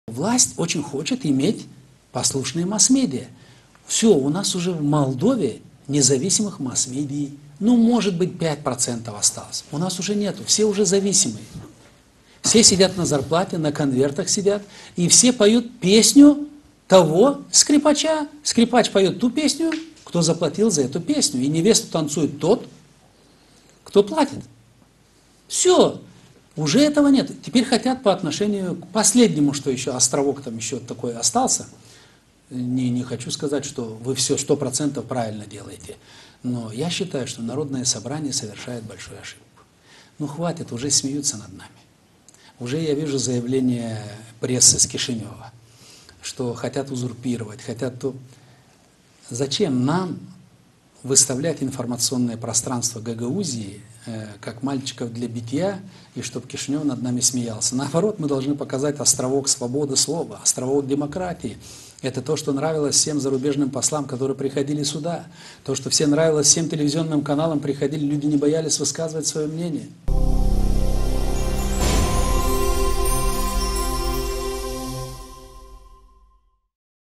Власть очень хочет иметь послушные масс-медиа. Все, у нас уже в Молдове независимых масс-медий, ну, может быть, 5% осталось. У нас уже нету, все уже зависимые. Все сидят на зарплате, на конвертах сидят, и все поют песню того скрипача. Скрипач поет ту песню, кто заплатил за эту песню. И невесту танцует тот, кто платит. Все. Уже этого нет. Теперь хотят по отношению к последнему, что еще, островок там еще такой остался. Не хочу сказать, что вы все 100% правильно делаете. Но я считаю, что Народное собрание совершает большую ошибку. Ну хватит, уже смеются над нами. Уже я вижу заявление прессы с Кишинева, что хотят узурпировать, хотят то... Зачем нам выставлять информационное пространство Гагаузии как мальчиков для битья, и чтобы Кишинев над нами смеялся? Наоборот, мы должны показать островок свободы слова, островок демократии. Это то, что нравилось всем зарубежным послам, которые приходили сюда. То, что всем нравилось всем телевизионным каналам, приходили, люди не боялись высказывать свое мнение.